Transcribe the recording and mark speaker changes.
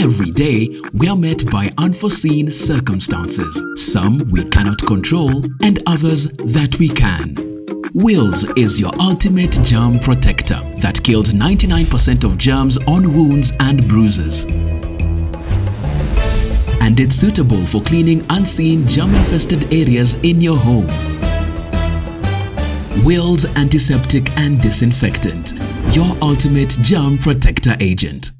Speaker 1: Every day, we are met by unforeseen circumstances. Some we cannot control and others that we can. Wheels is your ultimate germ protector that kills 99% of germs on wounds and bruises. And it's suitable for cleaning unseen germ-infested areas in your home. Wheels Antiseptic and Disinfectant, your ultimate germ protector agent.